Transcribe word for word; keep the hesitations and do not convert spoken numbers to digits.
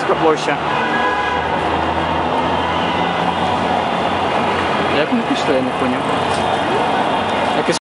Софіївська площа. Як ми пішли, я не поняв.